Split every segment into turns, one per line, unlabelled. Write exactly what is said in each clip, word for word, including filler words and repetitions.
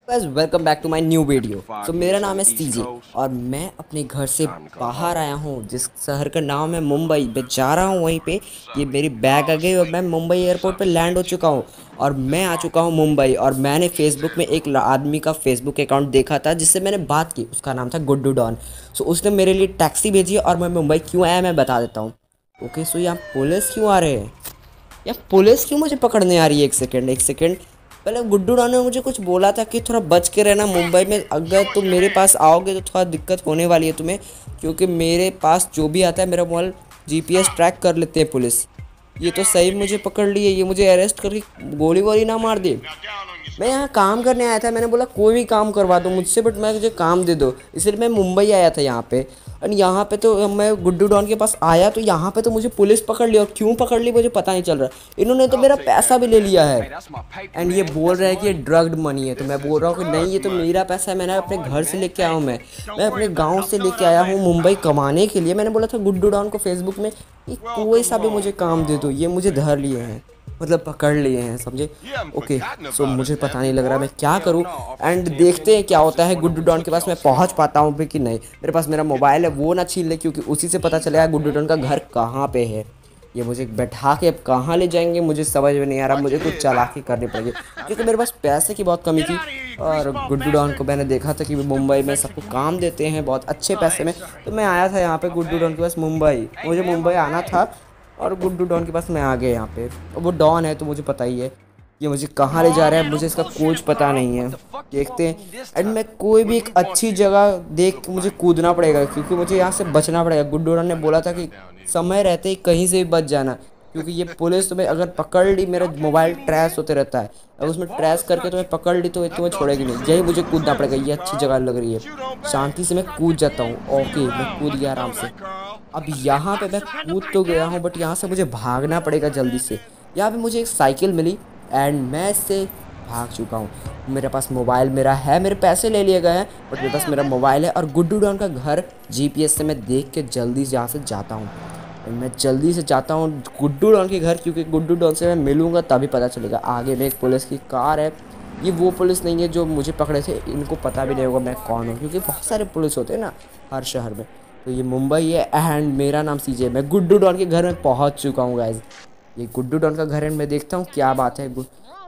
Guys welcome back to my new video. So मेरा नाम है सीजे और मैं अपने घर से बाहर आया हूँ जिस शहर का नाम है मुंबई। मैं जा रहा हूँ वहीं पे। ये मेरी बैग आ गई और मैं मुंबई एयरपोर्ट पे लैंड हो चुका हूँ और मैं आ चुका हूँ मुंबई। और मैंने फेसबुक में एक आदमी का फेसबुक अकाउंट देखा था जिससे मैंने बात की। उसका नाम था गुड्डू डॉन। सो उसने मेरे लिए टैक्सी भेजी और मैं मुंबई क्यों आया मैं बता देता हूँ। ओके, सो यहाँ पुलिस क्यों आ रहे हैं? यहाँ पुलिस क्यों मुझे पकड़ने आ रही है? एक सेकेंड एक सेकेंड पहले गुड्डू राव ने मुझे कुछ बोला था कि थोड़ा बच के रहना मुंबई में। अगर तुम मेरे पास आओगे तो थोड़ा दिक्कत होने वाली है तुम्हें, क्योंकि मेरे पास जो भी आता है मेरा मोबाइल जीपीएस ट्रैक कर लेते हैं पुलिस। ये तो सही मुझे पकड़ लिए, ये मुझे अरेस्ट करके गोली वोली ना मार दे। मैं यहाँ काम करने आया था, मैंने बोला कोई भी काम करवा दो मुझसे, बट मैं मुझे काम दे दो, इसलिए मैं मुंबई आया था यहाँ पे। और यहाँ पे तो मैं गुड्डू डॉन के पास आया तो यहाँ पे तो मुझे पुलिस पकड़ ली, और क्यों पकड़ ली मुझे पता नहीं चल रहा। इन्होंने तो मेरा पैसा भी ले लिया है एंड ये बोल रहा है कि ये ड्रग्ड मनी है। तो मैं बोल रहा हूँ कि नहीं, ये तो मेरा पैसा है, मैंने अपने घर से लेके आया हूँ। मैं मैं अपने गाँव से लेके आया हूँ मुंबई कमाने के लिए। मैंने बोला था गुड्डू डॉन को फेसबुक में कि कोई सा भी मुझे काम दे दो, ये मुझे धर लिए हैं, मतलब पकड़ लिए हैं, समझे। ओके, सो मुझे पता नहीं लग रहा मैं क्या करूं। एंड देखते हैं क्या होता है। गुड्डू डॉन के पास मैं पहुंच पाता हूं भी कि नहीं। मेरे पास मेरा मोबाइल है, वो ना छीन ले, क्योंकि उसी से पता चलेगा गुड्डू डॉन का घर कहाँ पे है। ये मुझे बैठा के अब कहाँ ले जाएंगे मुझे समझ में नहीं आ रहा। मुझे कुछ चालाकी करनी पड़ेगी क्योंकि मेरे पास पैसे की बहुत कमी थी। और गुड्डू डॉन को मैंने देखा था कि मुंबई में सबको काम देते हैं बहुत अच्छे पैसे में, तो मैं आया था यहाँ पे गुड्डू डॉन के पास मुंबई। मुझे मुंबई आना था और गुड्डू डॉन के पास मैं आ गया यहाँ पे। और वो डॉन है तो मुझे पता ही है ये मुझे कहाँ ले जा रहा है, मुझे इसका कुछ पता नहीं है। देखते हैं। एंड मैं कोई भी एक अच्छी जगह देख के मुझे कूदना पड़ेगा क्योंकि मुझे यहाँ से बचना पड़ेगा। गुड्डू डॉन ने बोला था कि समय रहते ही कहीं से भी बच जाना, क्योंकि ये पुलिस तुम्हें अगर पकड़ ली, मेरा मोबाइल ट्रैश होते रहता है, अगर उसमें ट्रैश करके तुम्हें पकड़ ली तो तुम्हें छोड़ेगी नहीं। यही मुझे कूदना पड़ेगा, ये अच्छी जगह लग रही है। शांति से मैं कूद जाता हूँ। ओके, मैं कूद गया आराम से। अब यहाँ पे मैं कूद तो गया हूँ बट यहाँ से मुझे भागना पड़ेगा जल्दी से। यहाँ पे मुझे एक साइकिल मिली एंड मैं इससे भाग चुका हूँ। मेरे पास मोबाइल मेरा है, मेरे पैसे ले लिए गए हैं बट मेरे पास मेरा मोबाइल है। और गुड्डू डॉन का घर जीपीएस से मैं देख के जल्दी से यहाँ से जाता हूँ। मैं जल्दी से जाता हूँ गुड्डू डॉन के घर, क्योंकि गुड्डू डॉन से मैं मिलूँगा तभी पता चलेगा। आगे में एक पुलिस की कार है। ये वो पुलिस नहीं है जो मुझे पकड़े थे, इनको पता भी नहीं होगा मैं कौन हूँ, क्योंकि बहुत सारे पुलिस होते हैं ना हर शहर में। तो ये मुंबई है एंड मेरा नाम सीजे। मैं गुड्डू डॉन के घर में पहुंच चुका हूँ गाइज। ये गुड्डू डॉन का घर है, मैं देखता हूँ क्या बात है।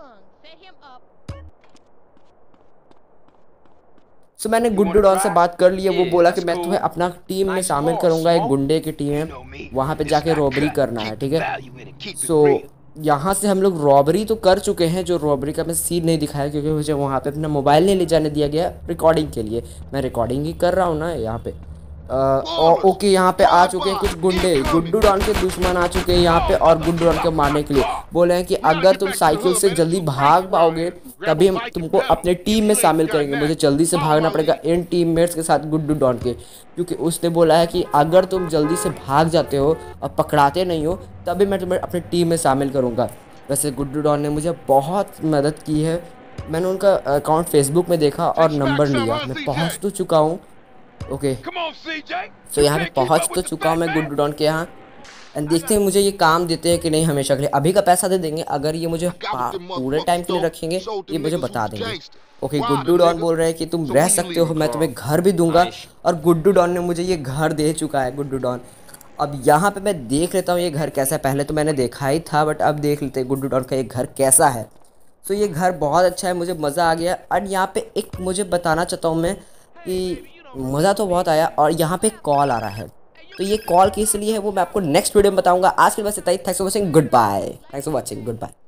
सो मैंने गुड्डू डॉन से बात कर ली है। वो बोला कि मैं तुम्हें अपना टीम में शामिल करूंगा, एक गुंडे की टीम है, वहाँ पे जाके रॉबरी करना है, ठीक है। सो यहाँ से हम लोग रॉबरी तो कर चुके हैं, जो रॉबरी का मैं सीन नहीं दिखाया क्योंकि मुझे वहाँ पे अपना मोबाइल नहीं ले जाने दिया गया रिकॉर्डिंग के लिए। मैं रिकॉर्डिंग ही कर रहा हूँ ना यहाँ पे। और ओके, यहाँ पे आ चुके हैं कुछ गुंडे, गुड्डू डॉन के दुश्मन आ चुके हैं यहाँ पे और गुड्डू डॉन को मारने के लिए बोले हैं कि अगर तुम साइकिल से जल्दी भाग पाओगे तभी हम तुमको अपने टीम में शामिल करेंगे। मुझे जल्दी से भागना पड़ेगा इन टीममेट्स के साथ गुड्डू डॉन के, क्योंकि उसने बोला है कि अगर तुम जल्दी से भाग जाते हो और पकड़ाते नहीं हो तभी मैं तुम्हें अपनी टीम में शामिल करूँगा। वैसे गुड्डू डॉन ने मुझे बहुत मदद की है। मैंने उनका अकाउंट फेसबुक में देखा और नंबर लिया। मैं पहुँच तो चुका हूँ। ओके, सो यहाँ पे पहुँच तो चुका हूँ मैं गुड्डू डॉन के यहाँ। एंड देखते हैं मुझे ये काम देते हैं कि नहीं हमेशा के लिए। अभी का पैसा दे देंगे, अगर ये मुझे पूरे टाइम के लिए रखेंगे ये मुझे बता देंगे। ओके, गुड्डू डॉन बोल रहे हैं कि तुम रह सकते हो, मैं तुम्हें घर भी दूंगा। और गुड्डू डॉन ने मुझे ये घर दे चुका है। गुड्डू डॉन, अब यहाँ पे मैं देख लेता हूँ ये घर कैसा है। पहले तो मैंने देखा ही था बट अब देख लेते हैं गुड्डू डॉन का ये घर कैसा है। सो ये घर बहुत अच्छा है, मुझे मज़ा आ गया। और यहाँ पे एक मुझे बताना चाहता हूँ मैं कि मज़ा तो बहुत आया। और यहाँ पे कॉल आ रहा है, तो ये कॉल किस लिए है वो मैं आपको नेक्स्ट वीडियो में बताऊंगा। आज के लिए बस इतना ही। Thanks for watching, goodbye. Thanks for watching, good bye.